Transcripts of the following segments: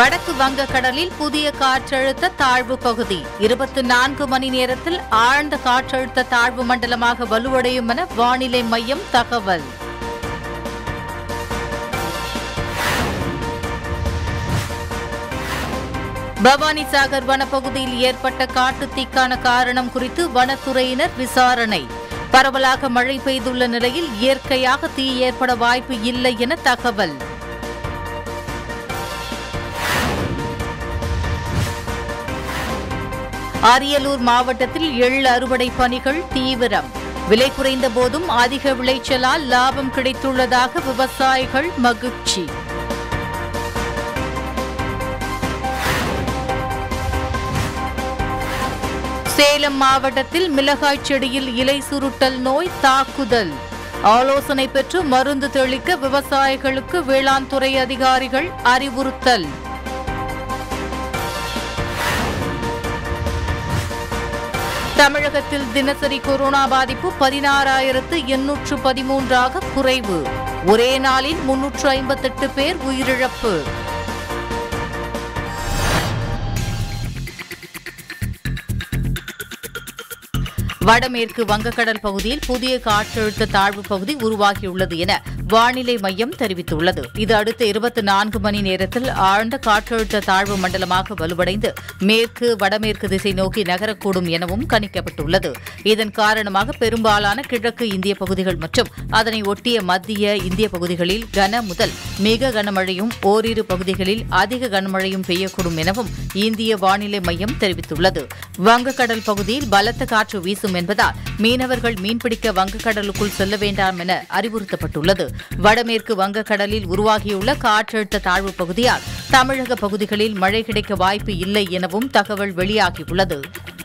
வடக்கு வங்கக்கடலில் புதிய காற்றழுத்த தாழ்வு பகுதி 24 மணி நேரத்தில் ஆழ்ந்த காற்றழுத்த தாழ்வு மண்டலமாக வலுவடையும் என வானிலை மையம் தகவல். பவானிசாகர் வனப்பகுதியில் ஏற்பட்ட காட்டுத்தீக்கான காரணம் குறித்து வனத்துறையினர் விசாரணை. பரவலாக மழை பெய்துள்ள நிலையில் இயற்கையாக தீ ஏற்பட வாய்ப்பு இல்லை என தகவல். அரியலூர் மாவட்டத்தில் எள் அறுவடை பணிகள் தீவிரம். விலை குறைந்த போதும் அதிக விளைச்சலால் லாபம் கிடைத்துள்ளதாக விவசாயிகள் மகிழ்ச்சி. சேலம் மாவட்டத்தில் மிளகாய் செடியில் இலை சுருட்டல் நோய் தாக்குதல். ஆலோசனை பெற்று மருந்து தெளிக்க விவசாயிகளுக்கு வேளாண் துறை அதிகாரிகள் அறிவுறுத்தல். தமிழகத்தில் தினசரி கொரோனா பாதிப்பு 16,813 குறைவு. ஒரே நாளில் 358 பேர் உயிரிழப்பு. வடமேற்கு வங்கக்கடல் பகுதியில் புதிய காற்றழுத்த தாழ்வு பகுதி உருவாகியுள்ளது என வானிலை மையம் தெரிவித்துள்ளது. இது அடுத்த 24 மணி நேரத்தில் ஆழ்ந்த காற்றழுத்த தாழ்வு மண்டலமாக வலுவடைந்து மேற்கு வடமேற்கு திசை நோக்கி நகரக்கூடும் எனவும் கணிக்கப்பட்டுள்ளது. இதன் காரணமாக பெரும்பாலான கிழக்கு இந்திய பகுதிகள் மற்றும் அதனை ஒட்டிய மத்திய இந்திய பகுதிகளில் கன முதல் மிக கனமழையும் ஓரிரு பகுதிகளில் அதிக கனமழையும் பெய்யக்கூடும் எனவும் இந்திய வானிலை மையம் தெரிவித்துள்ளது. வங்கக்கடல் பகுதியில் பலத்த காற்று வீசும் என்பதால் மீனவர்கள் மீன்பிடிக்க வங்கக்கடலுக்குள் செல்ல வேண்டாம் என அறிவுறுத்தப்பட்டுள்ளது. வடமேற்கு வங்கக்கடலில் உருவாகியுள்ள காற்றழுத்த தாழ்வு பகுதியால் தமிழக பகுதிகளில் மழை கிடைக்க வாய்ப்பு இல்லை எனவும் தகவல் வெளியாகியுள்ளது.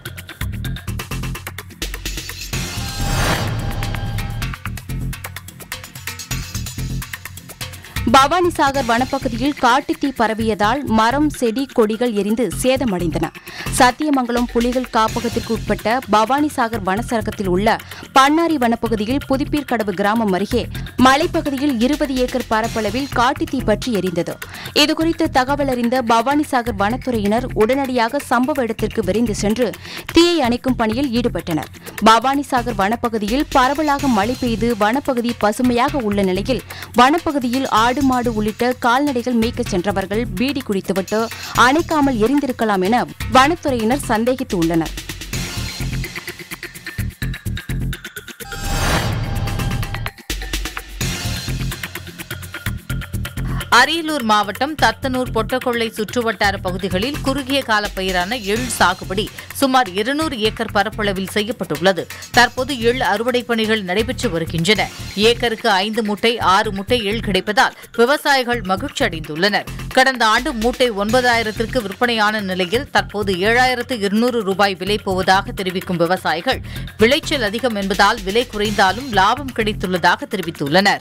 பவானிசாகர் வனப்பகுதியில் காட்டுத்தீ பரவியதால் மரம் செடி கொடிகள் எரிந்து சேதமடைந்தன. சத்தியமங்கலம் புலிகள் காப்பகத்திற்கு உட்பட்ட பவானிசாகர் வனச்சரகத்தில் உள்ள பண்ணாரி வனப்பகுதியில் புதுப்பீர்கடவு கிராமம் அருகே மலைப்பகுதியில் 20 ஏக்கர் பரப்பளவில் காட்டுத்தீ பற்றி எரிந்தது. இதுகுறித்து தகவல் அறிந்த பவானிசாகர் வனத்துறையினர் உடனடியாக சம்பவ இடத்திற்கு விரைந்து சென்று தீயை அணைக்கும் பணியில் ஈடுபட்டனர். பவானிசாகர் வனப்பகுதியில் பரவலாக மழை பெய்து வனப்பகுதி பசுமையாக உள்ள நிலையில் வனப்பகுதியில் ஆடு மாடு உள்ளிட்ட கால்நடைகள் மேய்க்கச் சென்றவர்கள் பீடி குடித்துவிட்டு அணைக்காமல் எரிந்திருக்கலாம் என வனத்துறையினர் சந்தேகித்துள்ளனர். அரியலூர் மாவட்டம் தத்தனூர் பொட்டக்கொள்ளை சுற்றுவட்டார பகுதிகளில் குறுகிய கால பயிரான எள் சாகுபடி சுமார் 200 ஏக்கர் பரப்பளவில் செய்யப்பட்டுள்ளது. தற்போது எள் அறுவடை பணிகள் நடைபெற்று வருகின்றன. ஏக்கருக்கு 5 மூட்டை 6 மூட்டை எள் கிடைப்பதால் விவசாயிகள் மகிழ்ச்சி அடைந்துள்ளனர். கடந்த ஆண்டு மூட்டை 9,000ற்கு விற்பனையான நிலையில் தற்போது 7,200 ரூபாய் விலை போவதாக தெரிவிக்கும் விவசாயிகள் விளைச்சல் அதிகம் என்பதால் விலை குறைந்தாலும் லாபம் கிடைத்துள்ளதாக தெரிவித்துள்ளனர்.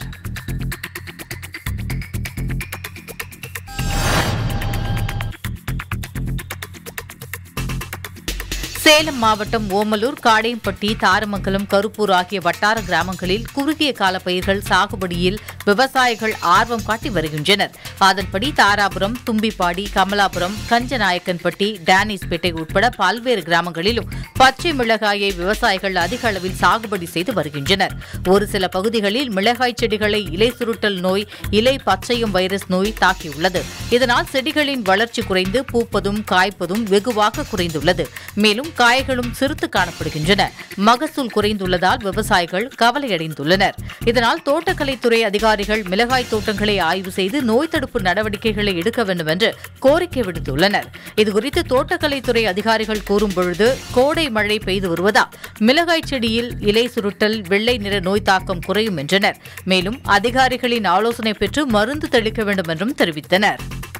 சேலம் மாவட்டம் ஓமலூர், காடையம்பட்டி, தாரமங்கலம், கருப்பூர் ஆகிய வட்டார கிராமங்களில் குறுகிய கால பயிர்கள் சாகுபடியில் விவசாயிகள் ஆர்வம் காட்டி வருகின்றனர். அதன்படி தாராபுரம், தும்பிப்பாடி, கமலாபுரம், கஞ்சநாயக்கன்பட்டி, டேனிஸ்பேட்டை உட்பட பல்வேறு கிராமங்களிலும் பச்சை மிளகாயை விவசாயிகள் அதிக அளவில் சாகுபடி செய்து வருகின்றனர். ஒரு சில பகுதிகளில் மிளகாய் செடிகளை இலை சுருட்டல் நோய், இலை பச்சையம் வைரஸ் நோய் தாக்கியுள்ளது. இதனால் செடிகளின் வளர்ச்சி குறைந்து பூப்பதும் காய்ப்பதும் வெகுவாக குறைந்துள்ளது. மேலும் காய்களும் சிறுத்து காணப்படுகின்றன. மகசூல் குறைந்துள்ளதால் விவசாயிகள் கவலையடைந்துள்ளனர். இதனால் தோட்டக்கலைத்துறை அதிகாரிகள் மிளகாய் தோட்டங்களை ஆய்வு செய்து நோய் தடுப்பு நடவடிக்கைகளை எடுக்க வேண்டும் என்று கோரிக்கை விடுத்துள்ளனர். இதுகுறித்து தோட்டக்கலைத்துறை அதிகாரிகள் கூறும்பொழுது கோடை மழை பெய்து வருவதால் மிளகாய் செடியில் இலை சுருட்டல், வெள்ளை நிற நோய் தாக்கம் குறையும் என்றனர். மேலும் அதிகாரிகளின் ஆலோசனை பெற்று மருந்து தெளிக்க வேண்டும் என்றும் தெரிவித்தனர்.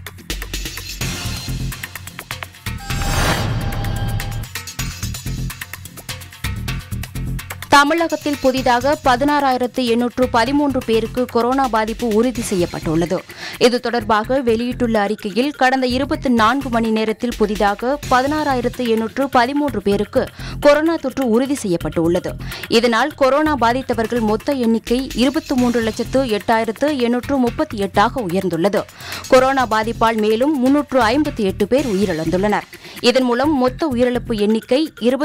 தமிழகத்தில் புதிதாக 16,813 பேருக்கு கொரோனா பாதிப்பு உறுதி செய்யப்பட்டுள்ளது. இது தொடர்பாக வெளியிட்டுள்ள அறிக்கையில் கடந்த 24 மணி நேரத்தில் புதிதாக 16,813 பேருக்கு கொரோனா தொற்று உறுதி செய்யப்பட்டுள்ளது. இதனால் கொரோனா பாதித்தவர்கள் மொத்த எண்ணிக்கை 23,08,838 உயர்ந்துள்ளது. கொரோனா பாதிப்பால் மேலும் 358 பேர் உயிரிழந்துள்ளனர். இதன் மூலம் மொத்த உயிரிழப்பு எண்ணிக்கை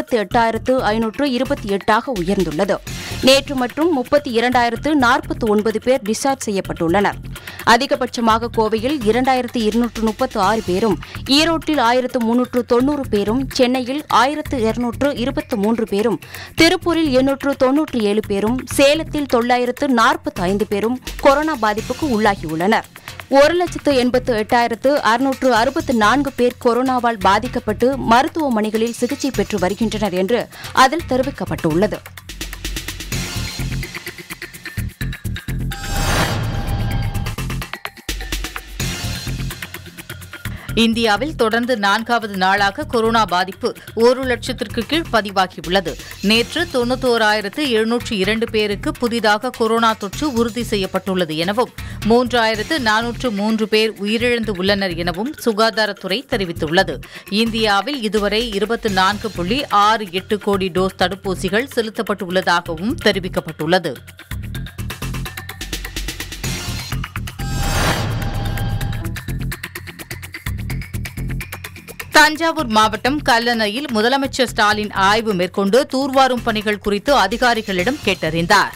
28,528 உயர்ந்துள்ளது. நேற்று மற்றும் 32,049 பேர் டிஸ்சார்ஜ் செய்யப்பட்டுள்ளனர். அதிகபட்சமாக கோவையில் 2,236 பேரும், ஈரோட்டில் 1,390 பேரும், சென்னையில் 1,223 பேரும், திருப்பூரில் 897 பேரும், சேலத்தில் 945 பேரும் கொரோனா பாதிப்புக்கு உள்ளாகியுள்ளனர். 1,88,664 பேர் கொரோனாவால் பாதிக்கப்பட்டு மருத்துவமனைகளில் சிகிச்சை பெற்று வருகின்றனர் என்று அதில் தெரிவிக்கப்பட்டுள்ளது. இந்தியாவில் தொடர்ந்து 4வது நாளாக கொரோனா பாதிப்பு 1 லட்சத்திற்கு கீழ் பதிவாகியுள்ளது. நேற்று 91,702 பேருக்கு புதிதாக கொரோனா தொற்று உறுதி செய்யப்பட்டுள்ளது எனவும் 3,403 பேர் உயிரிழந்து உள்ளனர் எனவும் சுகாதாரத்துறை தெரிவித்துள்ளது. இந்தியாவில் இதுவரை 24.68 கோடி டோஸ் தடுப்பூசிகள் செலுத்தப்பட்டுள்ளதாகவும் தெரிவிக்கப்பட்டுள்ளது. தஞ்சாவூர் மாவட்டம் கல்லணையில் முதலமைச்சர் ஸ்டாலின் ஆய்வு மேற்கொண்டு தூர்வாரும் பணிகள் குறித்து அதிகாரிகளிடம் கேட்டறிந்தார்.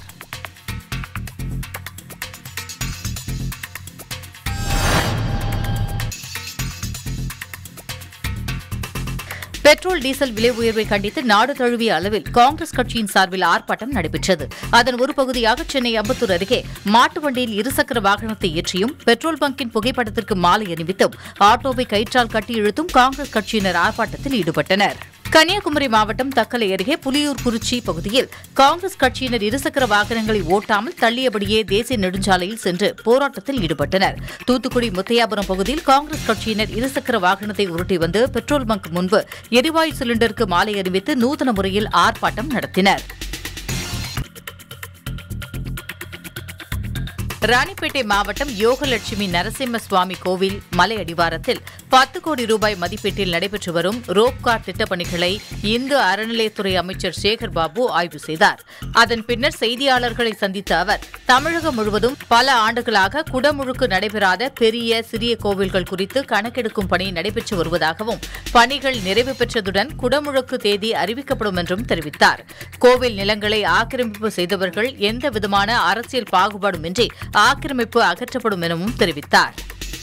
பெட்ரோல் டீசல் விலை உயர்வை கண்டித்து நாடு தழுவிய அளவில் காங்கிரஸ் கட்சியின் சார்பில் ஆர்ப்பாட்டம் நடைபெற்றது. அதன் ஒரு பகுதியாக சென்னை அம்பத்தூர் அருகே மாட்டு வண்டியில் இருசக்கர வாகனத்தை ஏற்றியும் பெட்ரோல் பங்கின் புகைப்படத்திற்கு மாலை அணிவித்தும் ஆட்டோவை கயிற்றால் கட்டி இழுத்தும் காங்கிரஸ் கட்சியினர் ஆர்ப்பாட்டத்தில் ஈடுபட்டனர். கன்னியாகுமரி மாவட்டம் தக்கலை அருகே புலியூர் குறிச்சி பகுதியில் காங்கிரஸ் கட்சியினர் இருசக்கர வாகனங்களை ஓட்டாமல் தள்ளியபடியே தேசிய நெடுஞ்சாலையில் சென்று போராட்டத்தில் ஈடுபட்டனர். தூத்துக்குடி முத்தையாபுரம் பகுதியில் காங்கிரஸ் கட்சியினர் இருசக்கர வாகனத்தை உருட்டி வந்து பெட்ரோல் பங்க் முன்பு எரிவாயு சிலிண்டருக்கு மாலை அணிவித்து நூதன முறையில் ஆர்ப்பாட்டம் நடத்தினர். ராணிப்பேட்டை மாவட்டம் யோகலட்சுமி நரசிம்ம சுவாமி கோவில் மலை அடிவாரத்தில் 10 கோடி ரூபாய் மதிப்பீட்டில் நடைபெற்று வரும் ரோப்கார் திட்டப்பணிகளை இந்து அறநிலையத்துறை அமைச்சர் சேகர் பாபு ஆய்வு செய்தார். அதன் பின்னர் செய்தியாளர்களை சந்தித்த அவர் தமிழகம் முழுவதும் பல ஆண்டுகளாக குடமுழுக்கு நடைபெறாத பெரிய சிறிய கோவில்கள் குறித்து கணக்கெடுக்கும் பணி நடைபெற்று வருவதாகவும் பணிகள் நிறைவு பெற்றதுடன் குடமுழுக்கு தேதி அறிவிக்கப்படும் என்றும் தெரிவித்தார். கோவில் நிலங்களை ஆக்கிரமிப்பு செய்தவர்கள் எந்தவிதமான அரசியல் பாகுபாடுமின்றி ஆக்கிரமிப்பு அகற்றப்படும் எனவும் தெரிவித்தார்.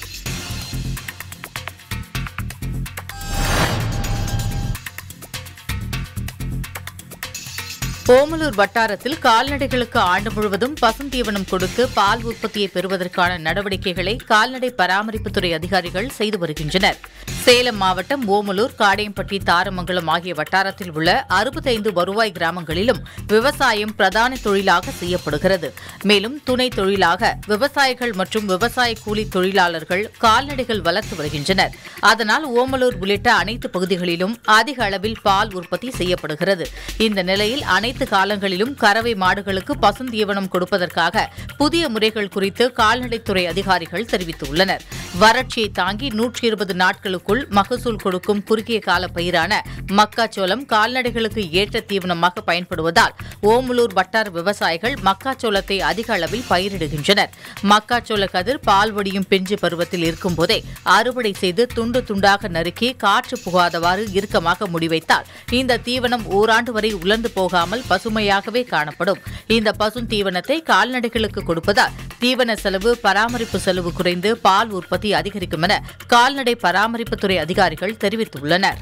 ஓமலூர் வட்டாரத்தில் கால்நடைகளுக்கு ஆண்டு முழுவதும் பசுந்தீவனம் கொடுத்து பால் உற்பத்தியை பெறுவதற்கான நடவடிக்கைகளை கால்நடை பராமரிப்புத்துறை அதிகாரிகள் செய்து வருகின்றனர். சேலம் மாவட்டம் ஓமலூர், காடையம்பட்டி, தாரமங்கலம் ஆகிய வட்டாரத்தில் உள்ள 65 வருவாய் கிராமங்களிலும் விவசாயம் பிரதான தொழிலாக செய்யப்படுகிறது. மேலும் துணை தொழிலாக விவசாயிகள் மற்றும் விவசாய கூலி தொழிலாளர்கள் கால்நடைகள் வளர்த்து வருகின்றனர். அதனால் ஓமலூர் உள்ளிட்ட அனைத்து பகுதிகளிலும் அதிக அளவில் பால் உற்பத்தி செய்யப்படுகிறது. இந்த நிலையில் அனைத்து காலங்களிலும் கறவை மாடுகளுக்கு பசுந்தீவனம் கொடுப்பதற்காக புதிய முறைகள் குறித்து கால்நடைத்துறை அதிகாரிகள் தெரிவித்துள்ளனர். வறட்சியை தாங்கி 120 நாட்களுக்குள் மகசூல் கொடுக்கும் குறுகிய கால பயிரான மக்காச்சோளம் கால்நடைகளுக்கு ஏற்ற தீவனமாக பயன்படுவதால் ஓமலூர் வட்டார விவசாயிகள் மக்காச்சோளத்தை அதிக அளவில் பயிரிடுகின்றனர். மக்காச்சோள கதிர் பால் வடியும் பிஞ்சு பருவத்தில் இருக்கும்போதே அறுவடை செய்து துண்டு துண்டாக நறுக்கி காற்று புகாதவாறு இறுக்கமாக முடிவைத்தால் இந்த தீவனம் ஓராண்டு வரை உலர்ந்து போகாமல் பசுமையாகவே காணப்படும். இந்த பசுந்தீவனத்தை கால்நடைகளுக்கு கொடுப்பதால் தீவன செலவு, பராமரிப்பு செலவு குறைந்து பால் உற்பத்தி அதிகரிக்கும் என கால்நடை பராமரிப்புத்துறை அதிகாரிகள் தெரிவித்துள்ளனர்.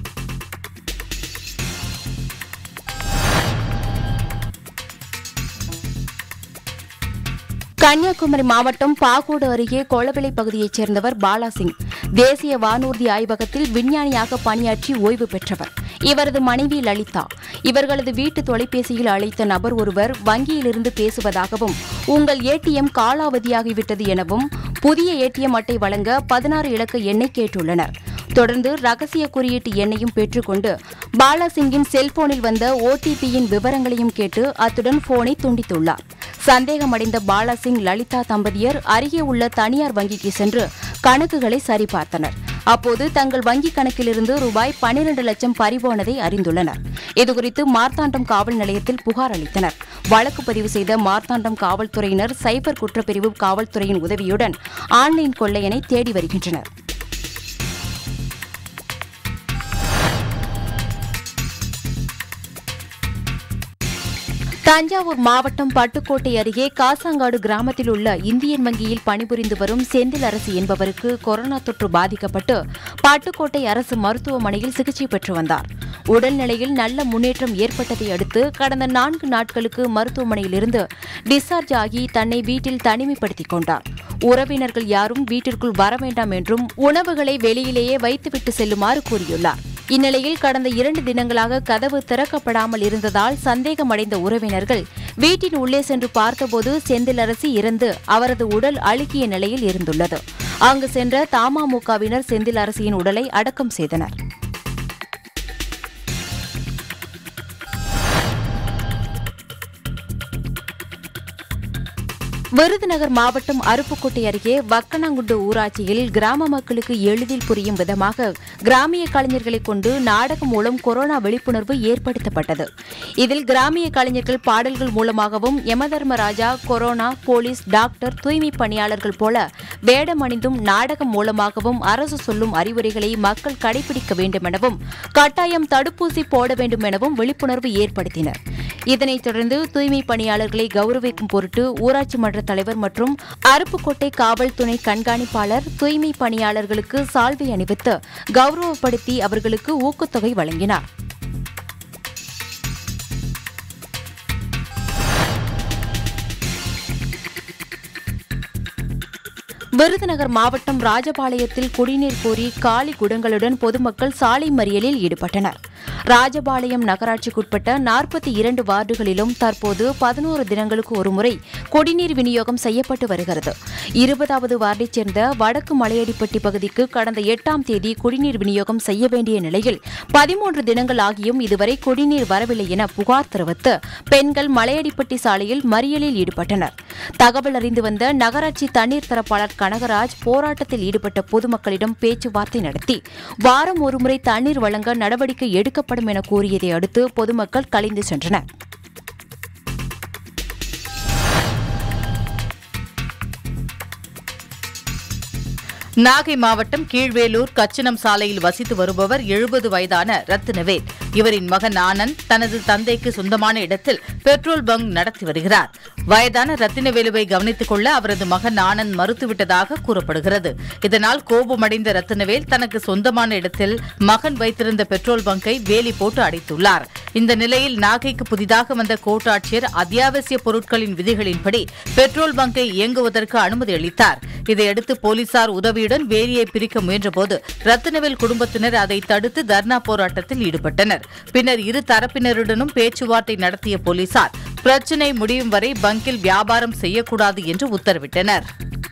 கன்னியாகுமரி மாவட்டம் பாகோடு அருகே கொளவிளை பகுதியைச் சேர்ந்தவர் பாலாசிங் தேசிய வானூர்தி ஆய்வகத்தில் விஞ்ஞானியாக பணியாற்றி ஓய்வு பெற்றவர். இவரது மனைவி லலிதா. இவர்களது வீட்டு தொலைபேசியில் அழைத்த நபர் ஒருவர் வங்கியிலிருந்து பேசுவதாகவும், உங்கள் ஏடிஎம் காலாவதியாகிவிட்டது எனவும் புதிய ஏடிஎம் அட்டை வழங்க 16 இலக்க எண்ணை கேட்டுள்ளனர். தொடர்ந்து ரகசிய குறியீட்டு எண்ணையும் பெற்றுக்கொண்டு பாலாசிங்கின் செல்போனில் வந்த ஓடிபியின் விவரங்களையும் கேட்டு அத்துடன் போனை துண்டித்துள்ளார். சந்தேகமடைந்த பாலாசிங், லலிதா தம்பதியர் அருகே உள்ள தனியார் வங்கிக்கு சென்று கணக்குகளை சரிபார்த்தனர். அப்போது தங்கள் வங்கிக் கணக்கிலிருந்து ரூபாய் 12 லட்சம் பறிபோனதை அறிந்துள்ளனர். இதுகுறித்து மார்த்தாண்டம் காவல் நிலையத்தில் புகார் அளித்தனர். வழக்கு பதிவு செய்த மார்த்தாண்டம் காவல்துறையினர் சைபர் குற்றப்பிரிவு காவல்துறையின் உதவியுடன் ஆன்லைன் கொள்ளையனை தேடி வருகின்றனர். தஞ்சாவூர் மாவட்டம் பட்டுக்கோட்டை அருகே காசாங்காடு கிராமத்தில் உள்ள இந்தியன் வங்கியில் பணிபுரிந்து வரும் செந்தில் அரசு என்பவருக்கு கொரோனா தொற்று பாதிக்கப்பட்டு பட்டுக்கோட்டை அரசு மருத்துவமனையில் சிகிச்சை பெற்று வந்தார். உடல்நிலையில் நல்ல முன்னேற்றம் ஏற்பட்டதை அடுத்து கடந்த 4 நாட்களுக்கு மருத்துவமனையிலிருந்து டிஸ்சார்ஜ் ஆகி தன்னை வீட்டில் தனிமைப்படுத்திக் கொண்டார். உறவினர்கள் யாரும் வீட்டிற்குள் வர வேண்டாம் என்றும் உணவுகளை வெளியிலேயே வைத்துவிட்டு செல்லுமாறு கூறியுள்ளார். இந்நிலையில் கடந்த 2 தினங்களாக கதவு திறக்கப்படாமல் இருந்ததால் சந்தேகமடைந்த உறவினர்கள் வீட்டின் உள்ளே சென்று பார்த்தபோது செந்திலரசி இறந்து அவரது உடல் அழுகிய நிலையில் இருந்துள்ளது. அங்கு சென்ற தமாமுகவினர் செந்திலரசியின் உடலை அடக்கம் செய்தனர். விருதுநகர் மாவட்டம் அருப்புக்கோட்டை அருகே வக்கனாங்குண்டு ஊராட்சியில் கிராம மக்களுக்கு எளிதில் புரியும் விதமாக கிராமிய கலைஞர்களை கொண்டு நாடகம் மூலம் கொரோனா விழிப்புணர்வு ஏற்படுத்தப்பட்டது. இதில் கிராமிய கலைஞர்கள் பாடல்கள் மூலமாகவும் யமதர்மராஜா, கொரோனா, போலீஸ், டாக்டர், தூய்மை பணியாளர்கள் போல வேடம் அணிந்தும் நாடகம் மூலமாகவும் அரசு சொல்லும் அறிவுரைகளை மக்கள் கடைபிடிக்க வேண்டும் எனவும் கட்டாயம் தடுப்பூசி போட வேண்டும் எனவும் விழிப்புணர்வு ஏற்படுத்தினர். இதனைத் தொடர்ந்து தூய்மை பணியாளர்களை கௌரவிக்கும் பொருட்டு ஊராட்சி மன்ற தலைவர் மற்றும் அருப்புக்கோட்டை காவல் துணை கண்காணிப்பாளர் தூய்மை பணியாளர்களுக்கு சால்வை அணிவித்து கௌரவப்படுத்தி அவர்களுக்கு ஊக்கத்தொகை வழங்கினார். விருதுநகர் மாவட்டம் ராஜபாளையத்தில் குடிநீர் கோரி காலி குடங்களுடன் பொதுமக்கள் சாலை மறியலில் ஈடுபட்டனர். ராஜபாளையம் நகராட்சிக்குட்பட்ட 42 வார்டுகளிலும் தற்போது 11 தினங்களுக்கு ஒருமுறை குடிநீர் விநியோகம் செய்யப்பட்டு வருகிறது. 20வது வார்டைச் சேர்ந்த வடக்கு மலையடிப்பட்டி பகுதிக்கு கடந்த 8ஆம் தேதி குடிநீர் விநியோகம் செய்ய வேண்டிய நிலையில் 13 தினங்கள் ஆகியும் இதுவரை குடிநீர் வரவில்லை என புகார் தெரிவித்து பெண்கள் மலையடிப்பட்டி சாலையில் மறியலில் ஈடுபட்டனர். தகவல் அறிந்து வந்த நகராட்சி தண்ணீர் தரப்பாளர் கனகராஜ் போராட்டத்தில் ஈடுபட்ட பொதுமக்களிடம் பேச்சுவார்த்தை நடத்தி வாரம் ஒருமுறை தண்ணீர் வழங்க நடவடிக்கை எடுக்கப்படும் என கூறியதை அடுத்து பொதுமக்கள் கலைந்து சென்றனர். நாகை மாவட்டம் கீழ்வேலூர் கச்சினம் சாலையில் வசித்து வருபவர் 70 வயதான ரத்தினவேல். இவரின் மகன் ஆனந்த் தனது தந்தைக்கு சொந்தமான இடத்தில் பெட்ரோல் பங்க் நடத்தி வருகிறார். வயதான ரத்தினவேலுவை கவனித்துக் கொள்ள அவரது மகன் ஆனந்த் மறுத்துவிட்டதாக கூறப்படுகிறது. இதனால் கோபமடைந்த ரத்தினவேல் தனக்கு சொந்தமான இடத்தில் மகன் வைத்திருந்த பெட்ரோல் பங்கை வேலி போட்டு அடைத்துள்ளார். இந்த நிலையில் நாகைக்கு புதிதாக வந்த கோட்டாட்சியர் அத்தியாவசிய பொருட்களின் விதிகளின்படி பெட்ரோல் பங்கை இயங்குவதற்கு அனுமதி அளித்தார். இதையடுத்து போலீசார் உதவியுடன் வேலியை பிரிக்க முயன்றபோது ரத்தினவேல் குடும்பத்தினர் அதை தடுத்து தர்ணா போராட்டத்தில் ஈடுபட்டனர். பின்னர் இரு தரப்பினருடனும் பேச்சுவார்த்தை நடத்திய போலீசார் பிரச்சினை முடியும் வரை பங்கில் வியாபாரம் செய்யக்கூடாது என்று உத்தரவிட்டனர்.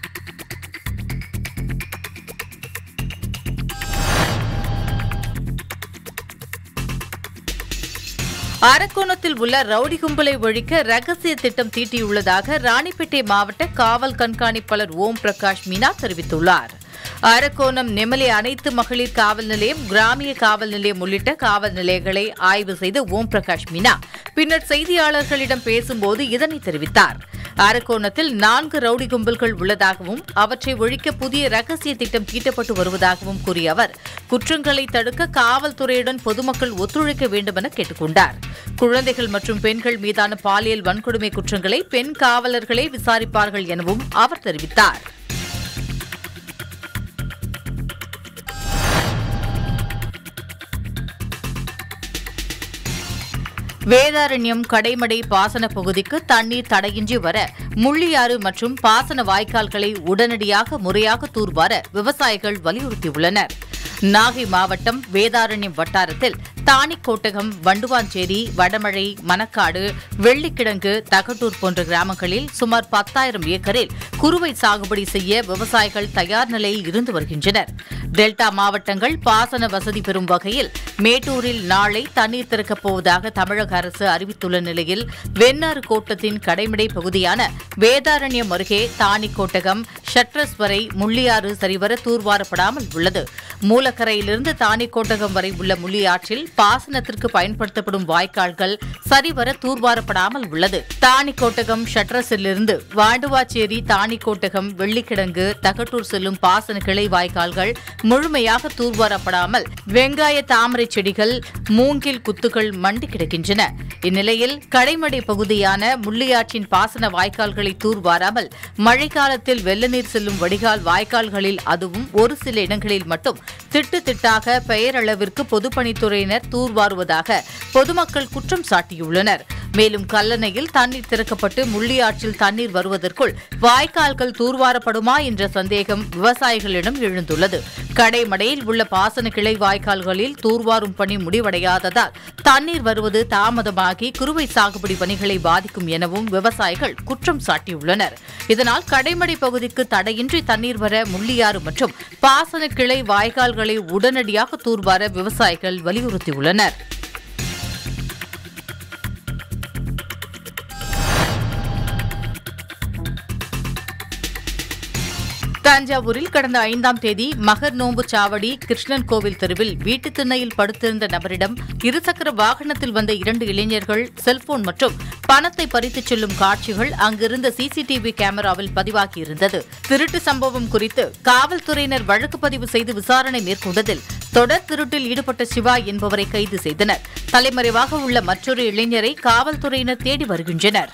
அரக்கோணத்தில் உள்ள ரவுடி கும்பலை ஒழிக்க ரகசிய திட்டம் தீட்டியுள்ளதாக ராணிப்பேட்டை மாவட்ட காவல் கண்காணிப்பாளர் ஓம் பிரகாஷ் மீனா தெரிவித்துள்ளார். அரக்கோணம், நெமலி அனைத்து மகளிர் காவல் நிலையம், கிராமிய காவல் நிலையம் உள்ளிட்ட காவல் நிலையங்களை ஆய்வு செய்த ஓம் பிரகாஷ் மீனா பின்னர் செய்தியாளர்களிடம் பேசும்போது இதனை தெரிவித்தார். அரக்கோணத்தில் 4 ரவுடி கும்பல்கள் உள்ளதாகவும் அவற்றை ஒழிக்க புதிய ரகசிய திட்டம் தீட்டப்பட்டு வருவதாகவும் கூறிய அவர் குற்றங்களை தடுக்க காவல்துறையுடன் பொதுமக்கள் ஒத்துழைக்க வேண்டும் என கேட்டுக் கொண்டார். குழந்தைகள் மற்றும் பெண்கள் மீதான பாலியல் வன்கொடுமை குற்றங்களை பெண் காவலர்களே விசாரிப்பார்கள் எனவும் அவர் தெரிவித்தார். வேதாரண்யம் கடைமடை பாசன பகுதிக்கு தண்ணீர் தடையின்றி வர முள்ளியாறு மற்றும் பாசன வாய்க்கால்களை உடனடியாக முறையாக தூர்வார விவசாயிகள் வலியுறுத்தியுள்ளனர். நாகை மாவட்டம் வேதாரண்யம் வட்டாரத்தில் தாணிக்கோட்டகம், வண்டுவாஞ்சேரி, வடமழை, மணக்காடு, வெள்ளிக்கிழங்கு, தகட்டூர் போன்ற கிராமங்களில் சுமார் 10,000 ஏக்கரில் குறுவை சாகுபடி செய்ய விவசாயிகள் தயார் நிலையில் இருந்து வருகின்றனர். டெல்டா மாவட்டங்கள் பாசன வசதி பெறும் வகையில் மேட்டூரில் நாளை தண்ணீர் திறக்கப் போவதாக தமிழக அரசு அறிவித்துள்ள நிலையில் வெண்ணாறு கோட்டத்தின் கடைமடை பகுதியான வேதாரண்யம் அருகே தாணிக்கோட்டகம், ஷட்ரஸ் வரை முள்ளியாறு சரிவர தூர்வாரப்படாமல் உள்ளது. மூலக்கரையிலிருந்து தாணிக்கோட்டகம் வரை உள்ள முள்ளியாற்றில் பாசனத்திற்கு பயன்படுத்தப்படும் வாய்க்கால்கள் சரிவர தூர்வாரப்படாமல் உள்ளது. தாணிக்கோட்டகம், ஷட்ரஸிலிருந்து வாண்டுவாச்சேரி, தாணிக்கோட்டகம், வெள்ளிக்கிழங்கு, தகட்டூர் செல்லும் பாசன கிளை வாய்க்கால்கள் முழுமையாக தூர்வாரப்படாமல் வெங்காய, தாமரை செடிகள், மூங்கில் குத்துகள் மண்டி கிடக்கின்றன. இந்நிலையில் கடைமடை பகுதியான முள்ளியாற்றின் பாசன வாய்க்கால்களை தூர்வாராமல் மழைக்காலத்தில் வெள்ள நீர் செல்லும் வடிகால் வாய்க்கால்களில், அதுவும் ஒரு சில இடங்களில் மட்டும் திட்டாக பெயரளவிற்கு பொதுப்பணித்துறையினர் தூர்வாருவதாக பொதுமக்கள் குற்றம் சாட்டியுள்ளனர். மேலும் கல்லணையில் தண்ணீர் திறக்கப்பட்டு முள்ளியாற்றில் தண்ணீர் வருவதற்குள் வாய்க்கால்கள் தூர்வாரப்படுமா என்ற சந்தேகம் விவசாயிகளிடம் எழுந்துள்ளது. கடைமடையில் உள்ள பாசன கிளை வாய்க்கால்களில் தூர்வாரும் பணி முடிவடையாததால் தண்ணீர் வருவது தாமதமாகி குறுவை சாகுபடி பணிகளை பாதிக்கும் எனவும் விவசாயிகள் குற்றம் சாட்டியுள்ளனர். இதனால் கடைமடை பகுதிக்கு தடையின்றி தண்ணீர் வர முள்ளியாறு மற்றும் பாசன கிளை வாய்க்கால்களை உடனடியாக தூர்வார விவசாயிகள் வலியுறுத்தியுள்ளனர். தஞ்சாவூரில் கடந்த 5ஆம் தேதி மகர் நோம்பு சாவடி கிருஷ்ணன் கோவில் தெருவில் வீட்டு திண்ணையில் படுத்திருந்த நபரிடம் இருசக்கர வாகனத்தில் வந்த 2 இளைஞர்கள் செல்போன் மற்றும் பணத்தை பறித்துச் செல்லும் காட்சிகள் அங்கிருந்த சிசிடிவி கேமராவில் பதிவாகியிருந்தது. திருட்டு சம்பவம் குறித்து காவல்துறையினர் வழக்கு பதிவு செய்து விசாரணை மேற்கொண்டதில் தொடர் திருட்டில் ஈடுபட்ட சிவா என்பவரை கைது செய்தனர். தலைமறைவாக உள்ள மற்றொரு இளைஞரை காவல்துறையினர் தேடி வருகின்றனர்.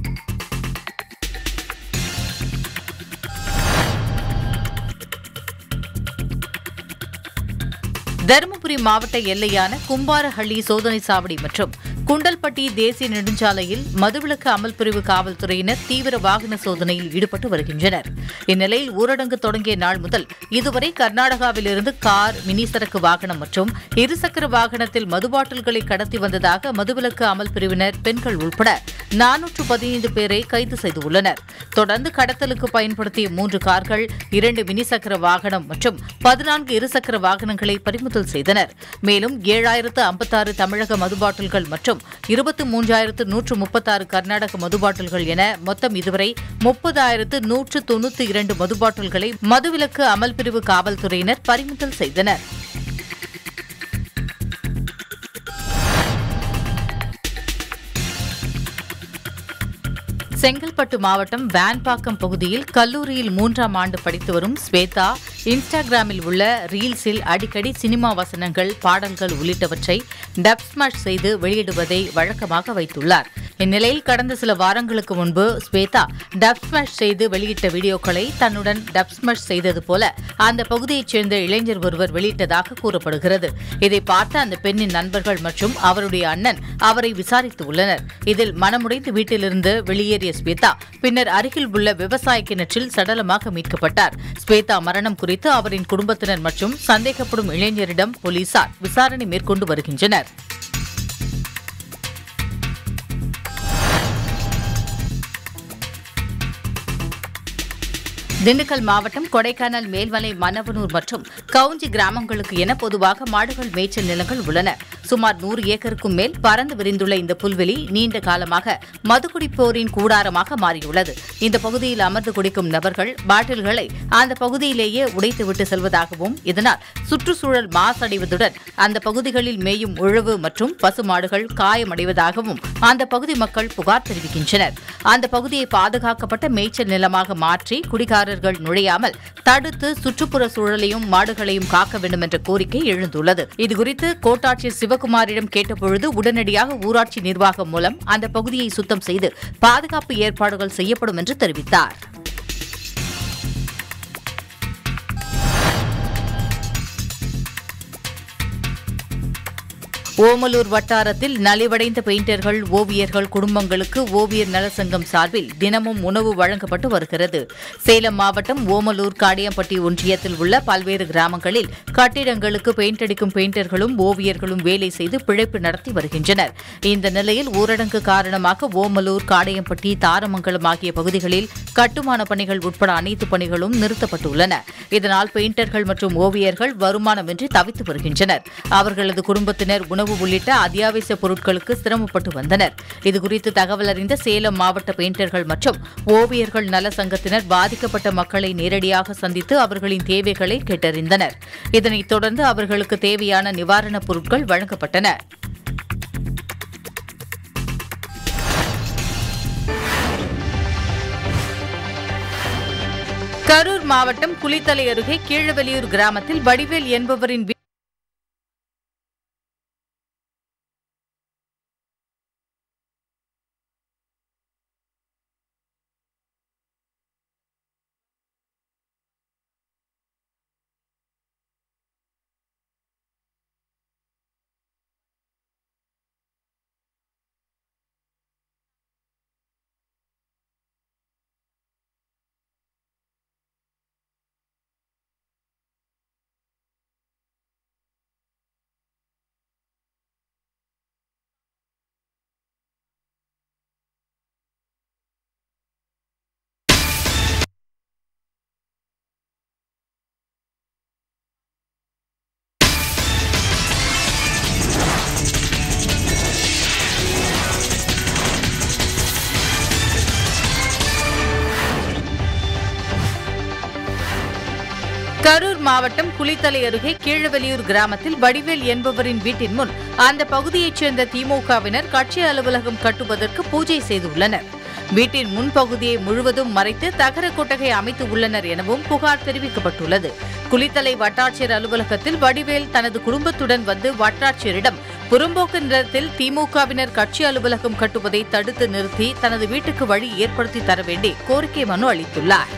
தருமபுரி மாவட்ட எல்லையான கும்பாரஹள்ளி சோதனை சாவடி மற்றும் குண்டல்பட்டி தேசிய நெடுஞ்சாலையில் மதுவிலக்கு அமல் பிரிவு காவல்துறையினர் தீவிர வாகன சோதனையில் ஈடுபட்டு வருகின்றனர். இந்நிலையில் ஊரடங்கு தொடங்கிய நாள் முதல் இதுவரை கர்நாடகாவிலிருந்து கார், மினி சரக்கு வாகனம் மற்றும் இருசக்கர வாகனத்தில் மது பாட்டில்களை கடத்தி வந்ததாக மதுவிலக்கு அமல் பிரிவினர் பெண்கள் உட்பட 415 பேரை கைது செய்துள்ளனர். தொடர்ந்து கடத்தலுக்கு பயன்படுத்திய 3 கார்கள், 2 மினி சக்கர வாகனம் மற்றும் 14 இருசக்கர வாகனங்களை பறிமுதல் செய்தனர். மேலும் 7,056 தமிழக மது பாட்டில்கள் மற்றும் 23,136 கர்நாடக மது பாட்டில்கள் என மொத்தம் இதுவரை 30,192 மது பாட்டில்களை மதுவிலக்கு அமல் பிரிவு காவல்துறையினர் பறிமுதல் செய்தனர். செங்கல்பட்டு மாவட்டம் வேன்பாக்கம் பகுதியில் கல்லூரியில் 3ஆம் ஆண்டு படித்து வரும் ஸ்வேதா இன்ஸ்டாகிராமில் உள்ள ரீல்ஸில் அடிக்கடி சினிமா வசனங்கள், பாடல்கள் உள்ளிட்டவற்றை டப் ஸ்மாஷ் செய்து வெளியிடுவதை வழக்கமாக வைத்துள்ளார். இந்நிலையில் கடந்த சில வாரங்களுக்கு முன்பு ஸ்வேதா டப் ஸ்மாஷ் செய்து வெளியிட்ட வீடியோக்களை தன்னுடன் டப் ஸ்மாஷ் செய்தது போல அந்த பகுதியைச் சேர்ந்த இளைஞர் ஒருவர் வெளியிட்டதாக கூறப்படுகிறது. இதை பார்த்த அந்த பெண்ணின் நண்பர்கள் மற்றும் அவருடைய அண்ணன் அவரை விசாரித்து உள்ளனர். இதில் மனமுடைந்து வீட்டிலிருந்து வெளியேறிய ஸ்வேதா பின்னர் அருகில் உள்ள விவசாய கிணற்றில் சடலமாக மீட்கப்பட்டார். ஸ்வேதா மரணம் குறித்து அவரின் குடும்பத்தினர் மற்றும் சந்தேகப்படும் இளைஞரிடம் போலீசார் விசாரணை மேற்கொண்டு வருகின்றனர். திண்டுக்கல் மாவட்டம் கொடைக்கானல், மேல்மலை, மன்னவனூர் மற்றும் கவுஞ்சி கிராமங்களுக்கு என பொதுவாக மாடுகள் மேய்ச்சல் நிலங்கள் உள்ளன. சுமார் 100 ஏக்கருக்கும் மேல் பறந்து விரிந்துள்ள இந்த புல்வெளி நீண்ட காலமாக மதுகுடிப்போரின் கூடாரமாக மாறியுள்ளது. இந்த பகுதியில் அமர்ந்து குடிக்கும் நபர்கள் பாட்டில்களை அந்த பகுதியிலேயே உடைத்துவிட்டு செல்வதாகவும், இதனால் சுற்றுச்சூழல் மாசடைவதுடன் அந்த பகுதிகளில் மேயும் உழவு மற்றும் பசுமாடுகள் காயமடைவதாகவும் அந்த பகுதி மக்கள் புகார் தெரிவிக்கின்றனர். அந்த பகுதியை பாதுகாக்கப்பட்ட மேய்ச்சல் நிலமாக மாற்றி குடிகாரர்கள் நுழையாமல் தடுத்து சுற்றுப்புற சூழலையும் மாடுகளையும் காக்க வேண்டும் என்ற கோரிக்கை எழுந்துள்ளது. இதுகுறித்து கோட்டாட்சியர் சிவகுமாரிடம் கேட்டபொழுது உடனடியாக ஊராட்சி நிர்வாகம் மூலம் அந்த பகுதியை சுத்தம் செய்து பாதுகாப்பு ஏற்பாடுகள் செய்யப்படும் என்று தெரிவித்தார். ஓமலூர் வட்டாரத்தில் நலிவடைந்த பெயிண்டர்கள், ஓவியர்கள் குடும்பங்களுக்கு ஓவியர் நலசங்கம் சார்பில் தினமும் உணவு வழங்கப்பட்டு வருகிறது. சேலம் மாவட்டம் ஓமலூர் காடியம்பட்டி ஒன்றியத்தில் உள்ள பல்வேறு கிராமங்களில் கட்டிடங்களுக்கு பெயிண்ட் அடிக்கும் பெயிண்டர்களும் ஓவியர்களும் வேலை செய்து பிழைப்பு நடத்தி வருகின்றனர். இந்த நிலையில் ஊரடங்கு காரணமாக ஓமலூர், காடையம்பட்டி, தாரமங்கலம் ஆகிய பகுதிகளில் கட்டுமான பணிகள் உட்பட அனைத்து பணிகளும் நிறுத்தப்பட்டுள்ளன. இதனால் பெயிண்டர்கள் மற்றும் ஓவியர்கள் வருமானமின்றி தவித்து வருகின்றனர். அவர்களது குடும்பத்தினர் உணவு உள்ளிட்ட அத்தியாவசிய பொருட்களுக்கு சிரமப்பட்டு வந்தனர். இதுகுறித்து தகவல் அறிந்த சேலம் மாவட்ட பெயிண்டர்கள் மற்றும் ஓவியர்கள் நல சங்கத்தினர் பாதிக்கப்பட்ட மக்களை நேரடியாக சந்தித்து அவர்களின் தேவைகளை கேட்டறிந்தனர். இதனைத் தொடர்ந்து அவர்களுக்கு தேவையான நிவாரணப் பொருட்கள் வழங்கப்பட்டன. கரூர் மாவட்டம் குளித்தலை அருகே கீழவெளியூர் கிராமத்தில் வடிவேல் என்பவரின் கரூர் மாவட்டம் குளித்தலை அருகே கீழவெளியூர் கிராமத்தில் வடிவேல் என்பவரின் வீட்டின் முன் அந்த பகுதியைச் சேர்ந்த திமுகவினர் கட்சி அலுவலகம் கட்டுவதற்கு பூஜை செய்துள்ளனர். வீட்டின் முன்பகுதியை முழுவதும் மறைத்து தகர கொட்டகை அமைத்து உள்ளனர் எனவும் புகார் தெரிவிக்கப்பட்டுள்ளது. குளித்தலை வட்டாட்சியர் அலுவலகத்தில் வடிவேல் தனது குடும்பத்துடன் வந்து வட்டாட்சியரிடம் புறம்போக்கு நிலத்தில் திமுகவினர் கட்சி அலுவலகம் கட்டுவதை தடுத்து நிறுத்தி தனது வீட்டுக்கு வழி ஏற்படுத்தி தர வேண்டி கோரிக்கை மனு அளித்துள்ளார்.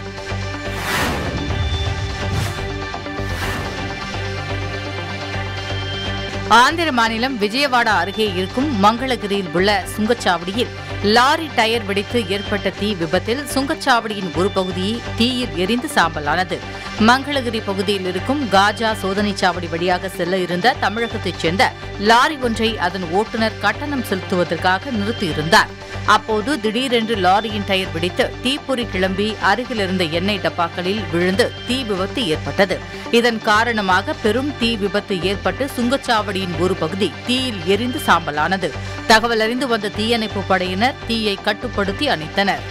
ஆந்திர மாநிலம் விஜயவாடா அருகே இருக்கும் மங்களகிரியில் உள்ள சுங்கச்சாவடியில் லாரி டயர் வெடித்து ஏற்பட்ட தீ விபத்தில் சுங்கச்சாவடியின் ஒரு பகுதி தீயில் எரிந்து சாம்பலானது. மங்களகிரி பகுதியில் இருக்கும் காஜா சோதனைச் சாவடி வழியாக செல்ல இருந்த தமிழகத்தைச் சேர்ந்த லாரி ஒன்றை அதன் ஓட்டுநர் கட்டணம் செலுத்துவதற்காக நிறுத்தியிருந்தார். அப்போது திடீரென்று லாரியின் டயர் வெடித்து தீப்பொறி கிளம்பி அருகில் இருந்த எண்ணெய் டப்பாக்களில் விழுந்து தீ விபத்து ஏற்பட்டது. இதன் காரணமாக பெரும் தீ விபத்து ஏற்பட்டு சுங்கச்சாவடியின் ஒரு பகுதி தீயில் எரிந்து சாம்பலானது. தகவல் அறிந்து வந்த தீயணைப்பு படையினர் தீயை கட்டுப்படுத்தி அணைத்தனர்.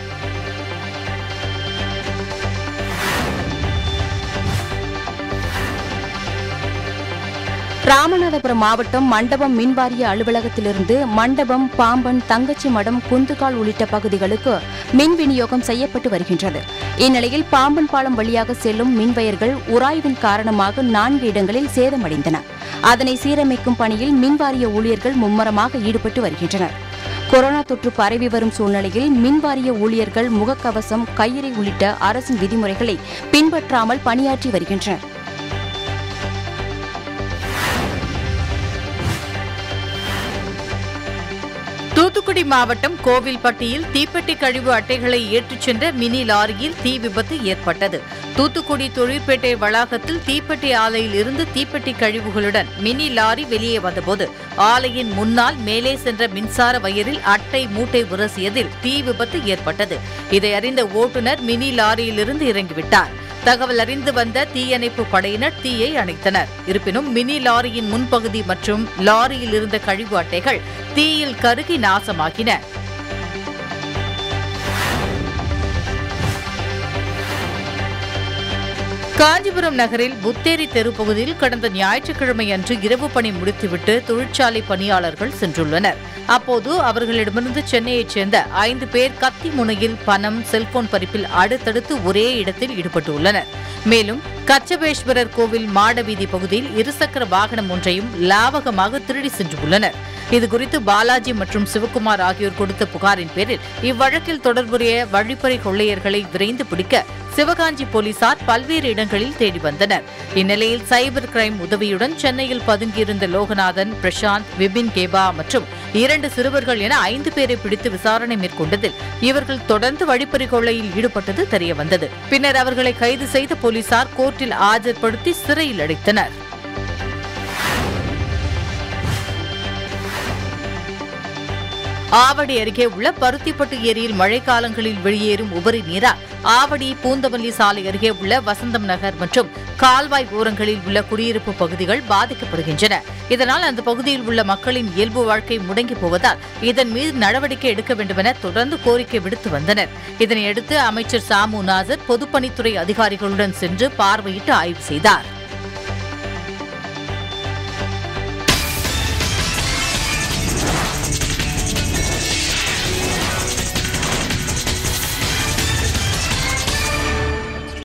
ராமநாதபுரம் மாவட்டம் மண்டபம் மின்வாரிய அலுவலகத்திலிருந்து மண்டபம், பாம்பன், தங்கச்சி மடம், குந்துகால் உள்ளிட்ட பகுதிகளுக்கு மின் விநியோகம் செய்யப்பட்டு வருகின்றது. இந்நிலையில் பாம்பன் பாலம் வழியாக செல்லும் மின்வயர்கள் உராய்வின் காரணமாக 4 இடங்களில் சேதமடைந்தன. அதனை சீரமைக்கும் பணியில் மின்வாரிய ஊழியர்கள் மும்முரமாக ஈடுபட்டு வருகின்றனர். கொரோனா தொற்று பரவி வரும் சூழ்நிலையில் மின்வாரிய ஊழியர்கள் முகக்கவசம், கையுறை உள்ளிட்ட அரசின் விதிமுறைகளை பின்பற்றாமல் பணியாற்றி வருகின்றனர். தூத்துக்குடி மாவட்டம் கோவில்பட்டியில் தீப்பெட்டி கழிவு அட்டைகளை ஏற்றிச் சென்ற மினி லாரியில் தீ விபத்து ஏற்பட்டது. தூத்துக்குடி தொழிற்பேட்டை வளாகத்தில் தீப்பெட்டி ஆலையில் இருந்து தீப்பெட்டி கழிவுகளுடன் மினி லாரி வெளியே வந்தபோது ஆலையின் முன்னால் மேலே சென்ற மின்சார வயரில் அட்டை மூட்டை உரசியதில் தீ விபத்து ஏற்பட்டது. இதை அறிந்த ஓட்டுநர் மினி லாரியிலிருந்து இறங்கிவிட்டார். தகவல் அறிந்து வந்த தீயணைப்பு படையினர் தீயை அணைத்தனர். இருப்பினும் மினி லாரியின் முன்பகுதி மற்றும் லாரியில் இருந்த கழிவு அட்டைகள் தீயில் கருகி நாசமாகின. காஞ்சிபுரம் நகரில் புத்தேரி தெரு பகுதியில் கடந்த ஞாயிற்றுக்கிழமை அன்று இரவு பணி முடித்துவிட்டு தொழிற்சாலை பணியாளர்கள் சென்றுள்ளனர். அப்போது அவர்களிடமிருந்து சென்னையைச் சேர்ந்த 5 பேர் கத்தி முனையில் பணம், செல்போன் பறிப்பில் அடுத்தடுத்து ஒரே இடத்தில் ஈடுபட்டுள்ளனர். மேலும் கச்சபேஸ்வரர் கோவில் மாடவீதி பகுதியில் இருசக்கர வாகனம் ஒன்றையும் லாவகமாக திருடி சென்றுள்ளனர். இதுகுறித்து பாலாஜி மற்றும் சிவக்குமார் ஆகியோர் கொடுத்த புகாரின் பேரில் இவ்வழக்கில் தொடர்புடைய வழிப்பறி கொள்ளையர்களை விரைந்து பிடிக்க சிவகாஞ்சி போலீசார் பல்வேறு இடங்களில் தேடி வந்தனர். இந்நிலையில் சைபர் கிரைம் உதவியுடன் சென்னையில் பதுங்கியிருந்த லோகநாதன், பிரசாந்த், விபின் கேபா மற்றும் 2 சிறுவர்கள் என 5 பேரை பிடித்து விசாரணை மேற்கொண்டதில் இவர்கள் தொடர்ந்து வழிப்பறி கொள்ளையில் ஈடுபட்டது தெரியவந்தது. பின்னர் அவர்களை கைது செய்த போலீசார் கோர்ட்டில் ஆஜர்படுத்தி சிறையில் அடைத்தனர். ஆவடி அருகே உள்ள பருத்திப்பட்டு ஏரியில் மழைக்காலங்களில் வெளியேறும் உபரி நீரால் ஆவடி பூந்தமல்லி சாலை அருகே உள்ள வசந்தம் நகர் மற்றும் கால்வாய் ஓரங்களில் உள்ள குடியிருப்பு பகுதிகள் பாதிக்கப்படுகின்றன. இதனால் அந்த பகுதியில் உள்ள மக்களின் இயல்பு வாழ்க்கை முடங்கி போவதால் இதன் மீது நடவடிக்கை எடுக்க வேண்டுமென தொடர்ந்து கோரிக்கை விடுத்து வந்தனர். இதனையடுத்து அமைச்சர் சாமு நாசர் பொதுப்பணித்துறை அதிகாரிகளுடன் சென்று பார்வையிட்டு ஆய்வு செய்தார்.